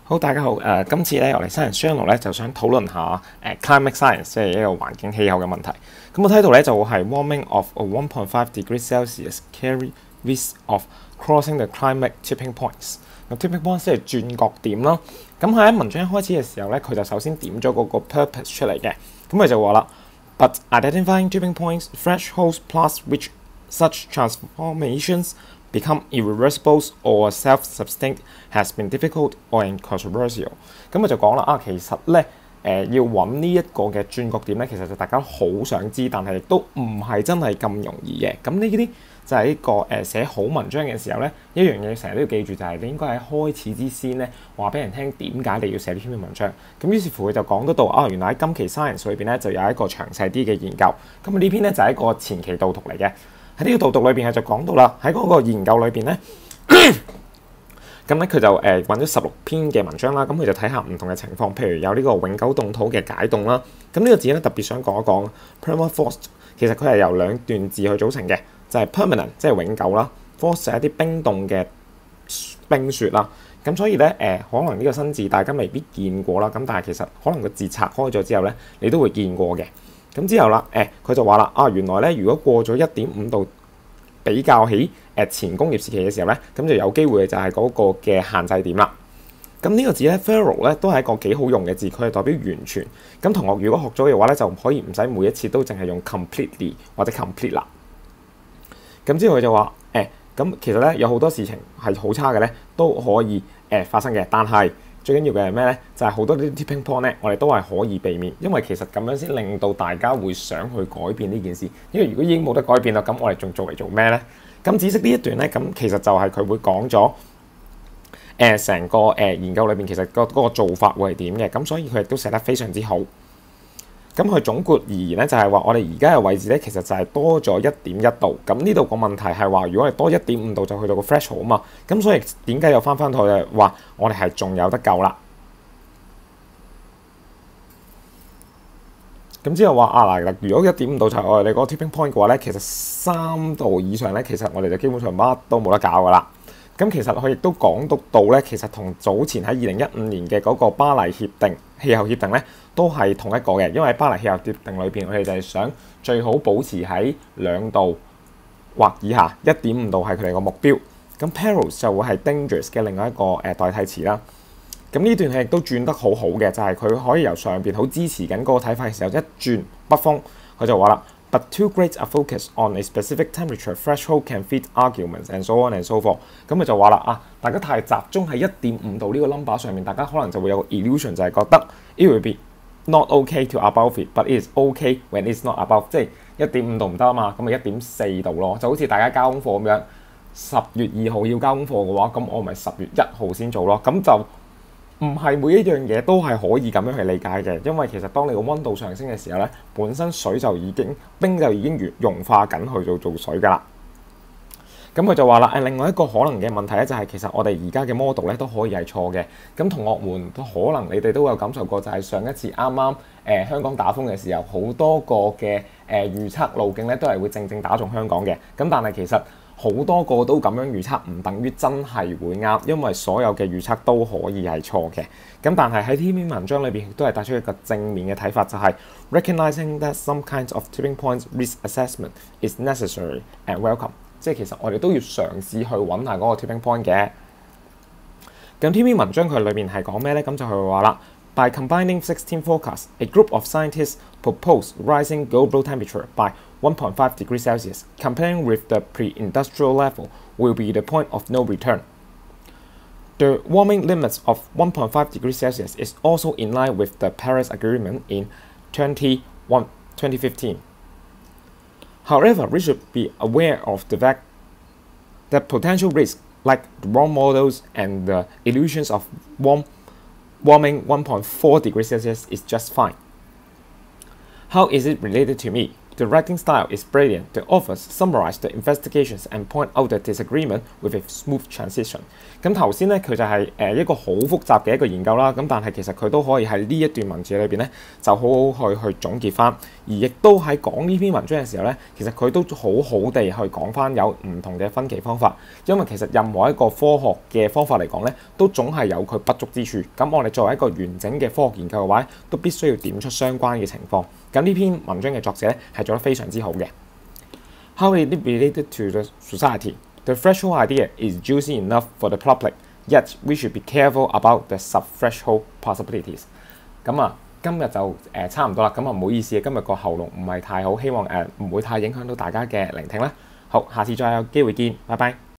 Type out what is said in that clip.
好，大家好。今次咧，我哋 Science Channel 咧就想討論下climate science，即係一個環境氣候嘅問題。咁個 title 咧就係 Warming of 1.5 degrees Celsius carry risk of crossing the climate tipping points。咁 tipping points 即係轉角點啦。咁喺文章一開始嘅時候咧，佢就首先點咗嗰個 purpose 出嚟嘅。咁佢就話啦 ，But identifying tipping points thresholds plus which such transformations become irreversible or self-sustained has been difficult or controversial。咁佢就講啦，其實咧要揾呢一個嘅轉角點咧，其實就大家好想知，但係亦都唔係真係咁容易嘅。咁呢啲就係一個寫好文章嘅時候咧，一樣嘢成日都要記住，就係你應該喺開始之先咧話俾人聽點解你要寫呢篇文章。咁於是乎佢就講得到原來喺今期 Science 裏邊咧就有一個詳細啲嘅研究。咁呢篇咧就係一個前期導讀嚟嘅。喺呢個導讀裏邊，佢就講到啦，喺嗰個研究裏邊咧，咁咧佢就揾咗16篇嘅文章啦。咁佢就睇下唔同嘅情況，譬如有呢個永久凍土嘅解凍啦。咁呢個字咧特別想講一講 permafrost， 其實佢係由兩段字去組成嘅，就係 permanent 即係永久啦 ，frost 係一啲冰凍嘅冰雪啦。咁所以咧可能呢個新字大家未必見過啦。咁但係其實可能個字拆開咗之後咧，你都會見過嘅。咁之後啦，佢就話啦，原來咧，如果過咗1.5度，比較起前工業時期嘅時候咧，咁就有機會就係嗰個嘅限制點啦。咁呢個字咧 thorough 咧都係一個幾好用嘅字，佢係代表完全。咁同學如果學咗嘅話咧，就可以唔使每一次都淨係用 completely 或者 complete 啦。咁之後佢就話咁其實咧有好多事情係好差嘅咧，都可以發生嘅，但係最緊要嘅係咩咧？就係好多啲 tipping point 咧，我哋都係可以避免，因為其實咁樣先令到大家會想去改變呢件事。因為如果已經冇得改變啦，咁我哋仲做嚟做咩咧？咁紫色呢一段咧，咁其實就係佢會講咗成個研究裏邊其實嗰個做法會係點嘅。咁所以佢亦都寫得非常之好。咁佢總括而言咧，就係話我哋而家嘅位置咧，其實就係多咗1.1度。咁呢度個問題係話，如果我哋多1.5度就去到個 threshold 啊嘛。咁所以點解又翻去話我哋係仲有得救啦？咁之後話如果1.5度就係我哋嗰個 tipping point 嘅話咧，其實3度以上咧，其實我哋就基本上乜都冇得搞噶啦。咁其實佢亦都講到咧，其實同早前喺2015年嘅嗰個巴黎協定氣候協定咧，都係同一個嘅。因為喺巴黎氣候協定裏邊，我哋就係想最好保持喺2度或以下，1.5度係佢哋個目標。咁 perils 就會係 dangerous 嘅另外一個代替詞啦。咁呢段係亦都轉得好好嘅，就係佢可以由上邊好支持緊嗰個睇法嘅時候，一轉北風，佢就話啦。But too great a focus on a specific temperature threshold can feed arguments and so on and so forth。咁佢就話啦大家太集中喺1.5度呢個 number 上面，大家可能就會有個 illusion 就係覺得 it will be not okay to above it，but it is okay when it's not above。即係1.5度唔得啊嘛，咁咪1.4度咯。就好似大家交功課咁樣，10月2號要交功課嘅話，咁我咪10月1號先做咯。咁就唔係每一樣嘢都係可以咁樣去理解嘅，因為其實當你個溫度上升嘅時候咧，本身冰就已經融化緊去做水㗎啦。咁佢就話啦，另外一個可能嘅問題咧，就係其實我哋而家嘅 model 咧都可以係錯嘅。咁同學們可能你哋都有感受過，就係上一次啱啱香港打風嘅時候，好多個嘅預測路徑咧都係會正打中香港嘅。咁但係其實好多個都咁樣預測，唔等於真係會啱，因為所有嘅預測都可以係錯嘅。咁但係喺呢篇文章裏邊亦都係帶出一個正面嘅睇法，就係 recognizing that some kinds of tipping points risk assessment is necessary and welcome。即係其實我哋都要嘗試去揾下嗰個 tipping point 嘅。咁呢篇文章佢裏面係講咩咧？咁就係話啦 ，By combining 16 forecasts, a group of scientists proposed rising global temperature by 1.5 degrees Celsius, comparing with the pre-industrial level, will be the point of no return. The warming limits of 1.5 degrees Celsius is also in line with the Paris Agreement in 2015. However, we should be aware of the fact that potential risks like the wrong models and the illusions of warming 1.4 degrees Celsius is just fine. How is it related to me? The writing style is brilliant. The authors summarize the investigations and point out the disagreement with a smooth transition. 咁頭先咧，佢就係一個好複雜嘅一個研究啦。咁但係其實佢都可以喺呢一段文字裏邊咧，就好好去總結翻，而亦都喺講呢篇文章嘅時候咧，其實佢都好好地去講翻有唔同嘅分歧方法。因為其實任何一個科學嘅方法嚟講咧，都總係有佢不足之處。咁我哋作為一個完整嘅科學研究嘅話，都必須要點出相關嘅情況。咁呢篇文章嘅作者咧係做得非常之好嘅。How is it related to the society? The threshold idea is juicy enough for the public, yet we should be careful about the sub-threshold possibilities. 咁啊，今日就差唔多啦。咁啊，唔好意思，今日個喉嚨唔係太好，希望唔會太影響到大家嘅聆聽啦。好，下次再有機會見，拜拜。